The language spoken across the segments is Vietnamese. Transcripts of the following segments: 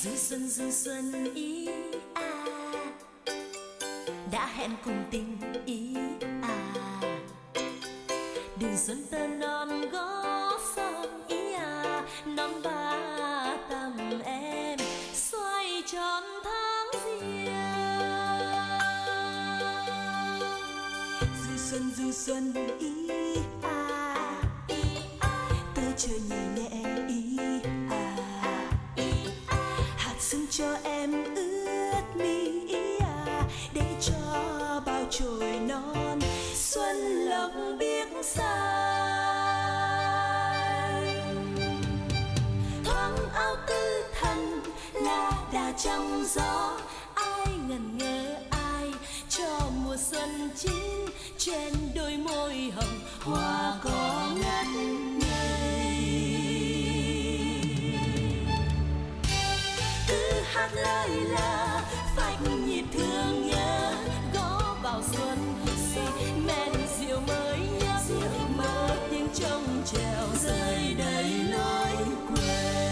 Du xuân ý à, đã hẹn cùng tình ý à, đường xuân tơ non gót son ý à, năm ba tầm em xoay tròn tháng riêng. Du xuân ý à, tơ trời nhẹ nhẹ ý à, hạt sương cho em ướt mi ý à, để cho bao chồi non xuân lộc biếc xanh. Thoáng áo tư thần là đà trong gió, ai ngần ngơ ai cho mùa xuân chín, trên đôi môi hồng hoa có ngất ngây. Cứ hát lời là phách nhịp thương nhớ, gõ vào xuân men rượu mới nhấp, mơ tiếng trông trèo rơi đầy lối quê.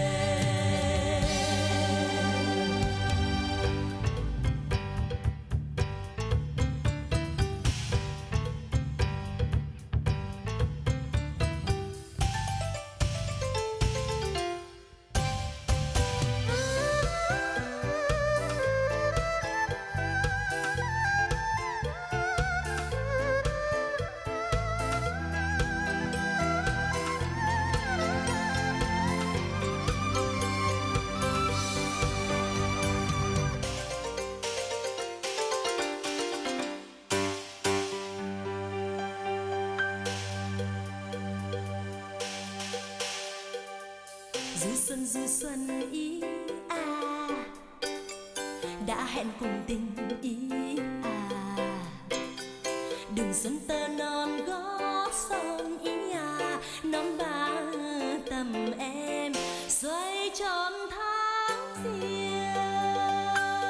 Du xuân ý à, đã hẹn cùng tình ý à, đường xuân tơ non gót son ý à, năm ba tầm em xoay tròn tháng riêng.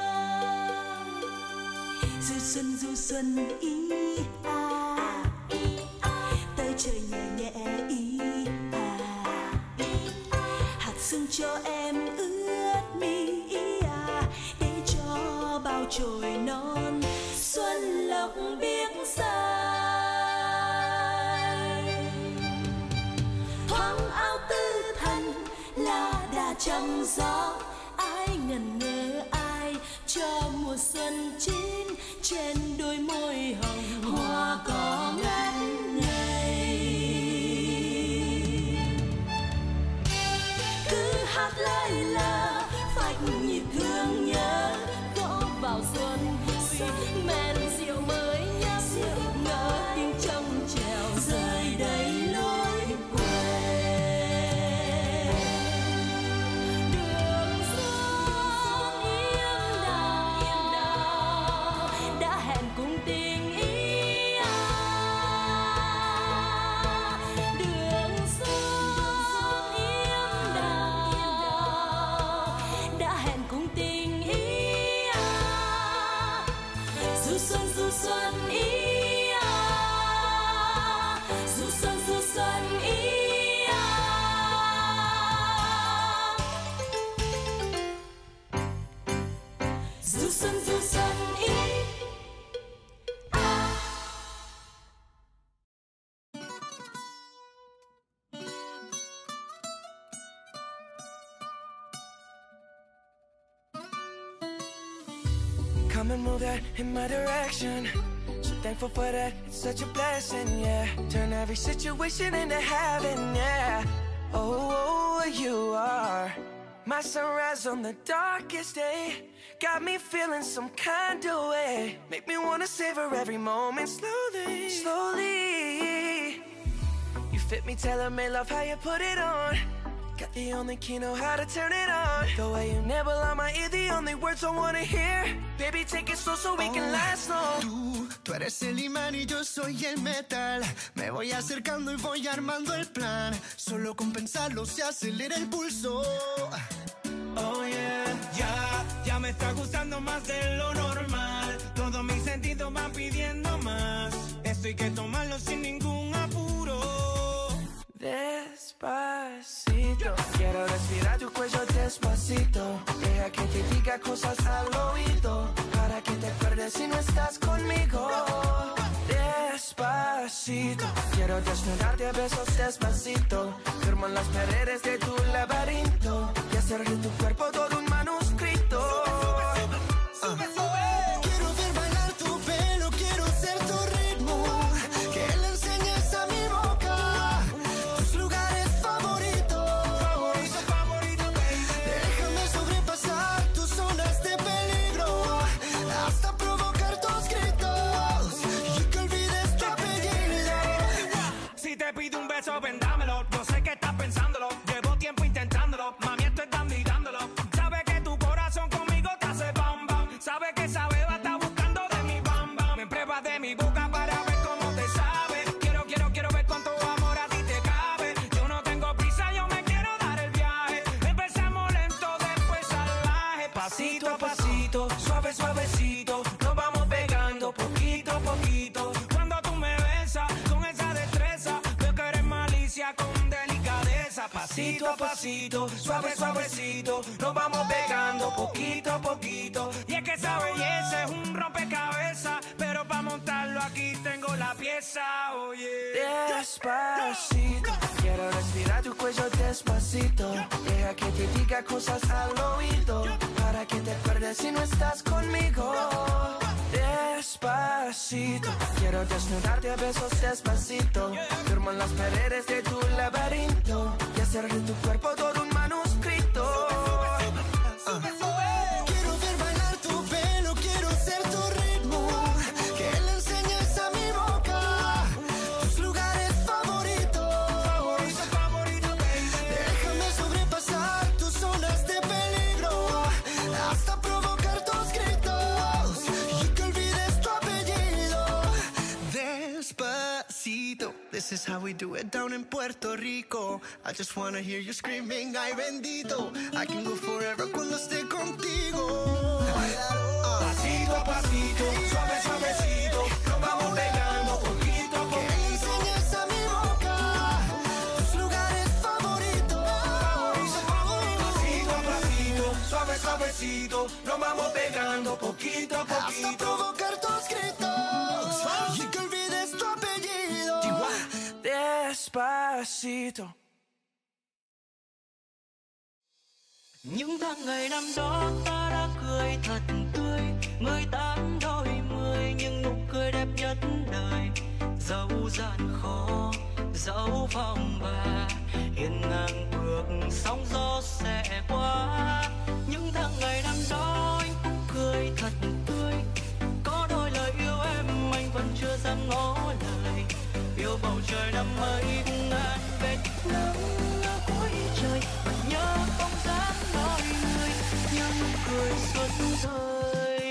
Du xuân ý à, tơ trời nhẹ nhẹ ý à, sương cho em ướt mi ý à, để cho bao chồi non xuân lộc biếc xanh. Thoáng áo tư thần là đà trong gió, ai ngần ngơ ai cho mùa xuân chín, trên đôi môi hồng hoa có ngất ngây. Hát lời là phách nhịp thương nhớ, gõ vào xuân vui men rượu mới nhấp, ngỡ tiếng trông trèo rơi đầy lối quê. Đường xuân yên đào đã hẹn cùng tình ý à, đường xuân yên đào đã hẹn cùng tình ý à. Du xuân ý à, du xuân ý à. Du xuân ý à. Come and move that in my direction. So thankful for that, it's such a blessing, yeah. Turn every situation into heaven, yeah. Oh, you are my sunrise on the darkest day. Got me feeling some kind of way. Make me wanna savor every moment slowly, slowly. You fit me, tailor-made, love how you put it on. Got the only key, know how to turn it on. The way you nibble on my ear, the only words I wanna hear. Baby, take it slow so we can last long. Tú eres el imán y yo soy el metal. Me voy acercando y voy armando el plan. Solo con pensarlo se acelera el pulso. Oh yeah, ya me está gustando más de lo normal. Todos mis sentidos van pidiendo más. Esto hay que tomarlo sin ningún apuro. Despacito, quiero respirar tu cuello despacito. despacito. Quiero desnudarte a besos despacito. Firmo en las paredes de tu laberinto y hacer de tu cuerpo todo un manuscrito. Quiero ver bailar tu pelo, quiero ser tu ritmo. Que le enseñes a mi boca tus lugares favoritos. Favorito, baby. Déjame sobrepasar tus zonas de peligro hasta provocar tus gritos y que olvides tu apellido. Si te pido un beso, ven dámelo. Yo sé que estás pensándolo. Llevo tiempo intentándolo. Mami, estoy dando y dándolo. Sabes que tu corazón conmigo te hace bam bam. Sabes que esa beba está buscando de mi bam bam. Me pruebas de mi boca para ver cómo te sabe. Quiero ver cuánto amor a ti te cabe. Yo no tengo prisa, yo me quiero dar el viaje. Empezamos lento, después salvaje. Pasito a pasito, suave, suavecito. Nos vamos pegando poquito a poquito. Cuando tú me besas con esa destreza, veo que eres malicia con delicadeza. Pasito a pasito, suave, suavecito. Nos vamos pegando poquito a poquito. Y es que esa belleza es un rompecabezas, pero para montarlo aquí tengo la pieza, oye. Despacito, quiero respirar tu cuello despacito. Deja que te diga cosas al oído, para que te acuerdes si no estás conmigo. Despacito, quiero desnudarte a besos despacito. Firmo en las paredes de tu laberinto y hacer de tu cuerpo todo un manuscrito. Quiero ver bailar tu pelo, quiero ser tu ritmo. Que le enseñes a mi boca tus lugares favoritos. Favorito, baby. Déjame sobrepasar tus zonas de peligro hasta provocar tus gritos y que olvides tu apellido. Despacito, this is how we do it down in Puerto Rico. I just wanna hear you screaming, ay bendito. I can go forever cuando esté contigo. Pasito a pasito, suave, suavecito. Nos vamos pegando poquito a Que le poquito. enseñes a mi boca tus lugares favoritos. Pasito a pasito, suave, suavecito. Nos vamos pegando poquito a Hasta poquito. provocar tus gritos y que olvides tu apellido. Despacito. Những tháng ngày năm đó ta đã cười thật tươi, 18 đôi 10 những nụ cười đẹp nhất đời. Dẫu gian khó, dẫu phong ba, hiên ngang bước sóng gió sẽ qua. Những tháng ngày năm đó anh cũng cười thật tươi, có đôi lời yêu em anh vẫn chưa dám ngỏ lời. Yêu bầu trời năm ấy ngàn vết nắng ở cuối trời và nhớ bóng dáng đôi người, nhớ nụ cười xuân thời.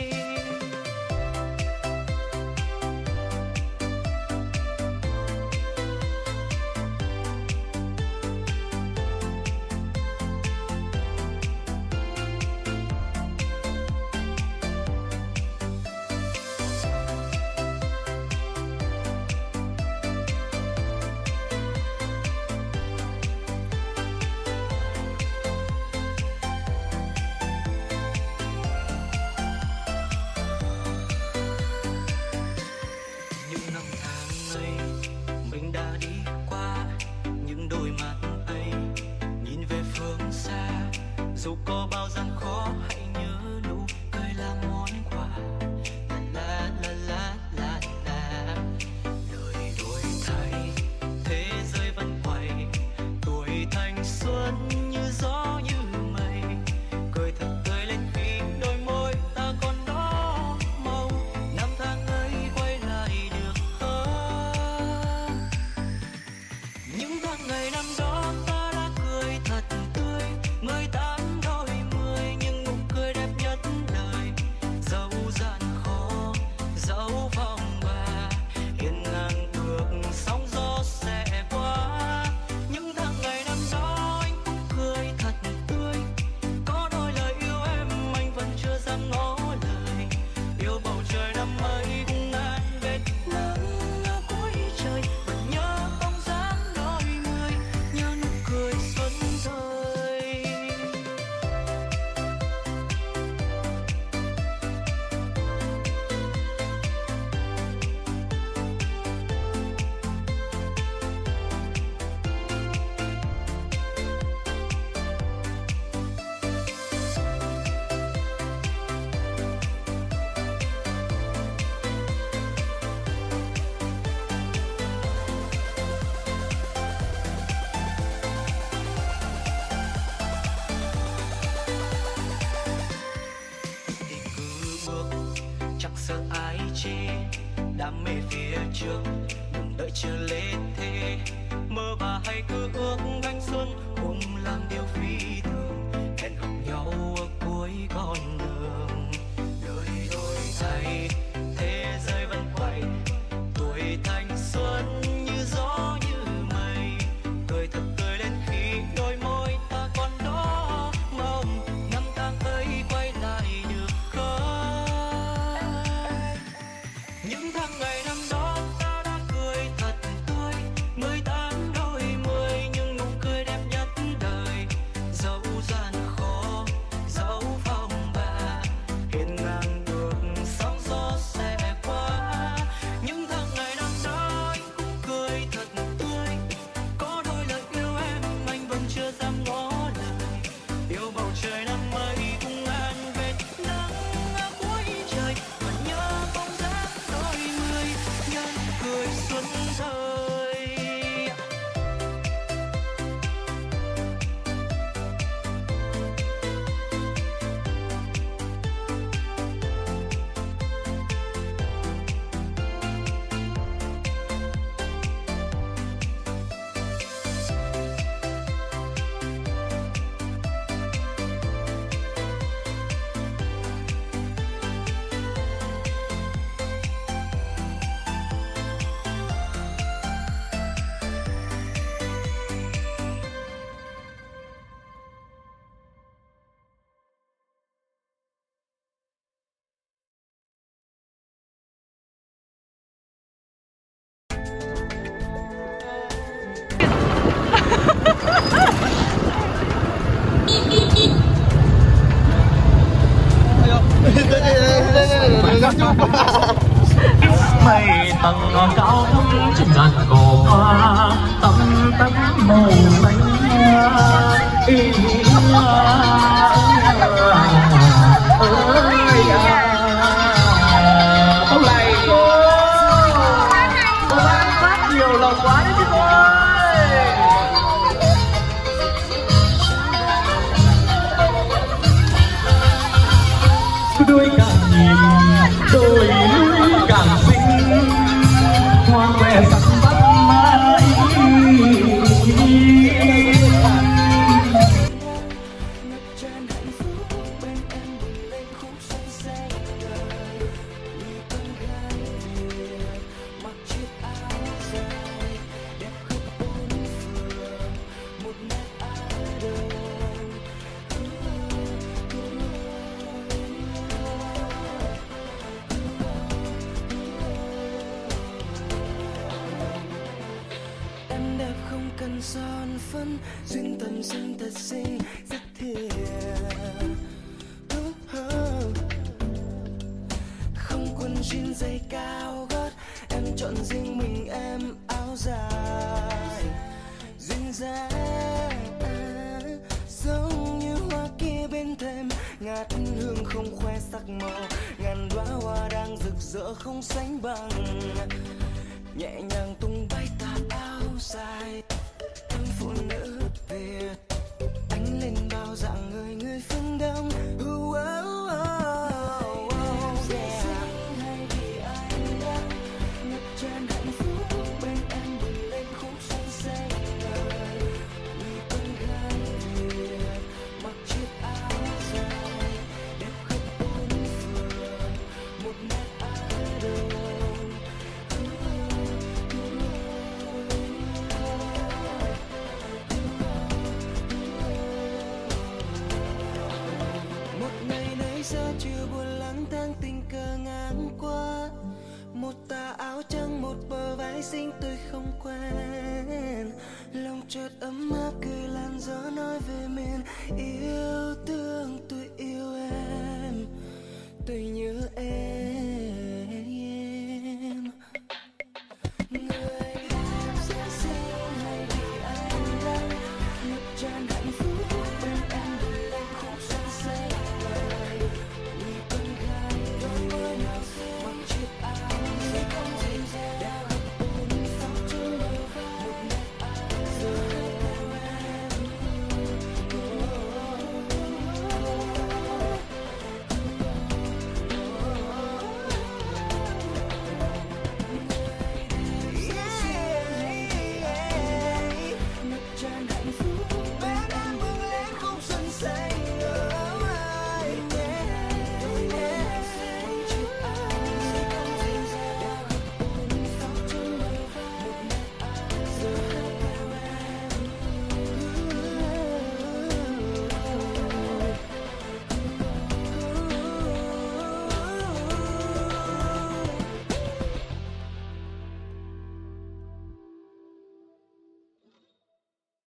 Dù có bao gian khó hãy nhớ nụ cười là món quà. La la la la la. Đời đổi thay, thế giới vẫn quay. Tuổi thanh xuân như gió như mây. Cười thật tươi lên khi đôi môi ta còn đỏ màu. Năm tháng ấy quay lại được không? trường, đừng đợi chờ lê thế. Mơ và hay cứ ước gánh xuân cùng làm điều phi thường, hẹn gặp nhau ở cuối con đường. Đời đổi thay, thế giới vẫn quay, tuổi thanh xuân như gió như mây. Cười thật cười lên khi đôi môi ta còn đó, mong năm tháng ấy quay lại được không? Những tháng ngày năm đó ta đã cười thật tươi, 18 đôi mươi nhưng nụ cười đẹp nhất đời. Dẫu gian khó, dẫu phong ba, hiên ngang được sóng gió sẽ qua. Những tháng ngày năm đó anh cũng cười thật tươi, có đôi lời yêu em anh vẫn chưa dám ngỏ lời. Yêu bầu trời năm ấy cùng an vết nắng ở cuối trời, và nhớ bóng dáng đôi mươi nhân cười xuân thời. Mây tầng cao thắm trên ngàn cỏ hoa, tắm tắm màu xanh ơi hôm nay cô đang phát nhiều lòng quá đấy chứ cô ơi. Đôi càng nhìn đôi càng xinh, hoa què sắc bắt mãi. Ngập tràn hạnh phúc bên em bừng lên khúc xuân xanh đời. Người con gái Việt mặc chiếc áo dài đẹp khắp bốn phường, một nét áo đường. Em đẹp không cần son phấn, duyên tầm xinh thật xinh rất thiệt. Không quần jean giày cao gót, em chọn riêng mình em áo dài. Duyên dáng giống như hoa kia bên thềm, ngát hương không khoe sắc màu, ngàn đóa hoa đang rực rỡ không sánh bằng. Nhẹ nhàng tung bay tà áo dài, em phụ nữ Việt ánh lên bao dạng người người phương Đông. Hay vì anh đang ngập tràn hạnh phúc bên em bừng lên khúc xuân xanh đời. Người con gái Việt mặc chiếc áo dài đẹp khắp bốn phường, một nét áo đường. Một ngày nãy giờ chưa buồn lang thang tình cờ ngang qua, một tà áo trắng một bờ vai xinh tôi không quen. Lòng chợt ấm áp cười làn gió nói về miền yêu thương. Tôi yêu em, tôi nhớ em.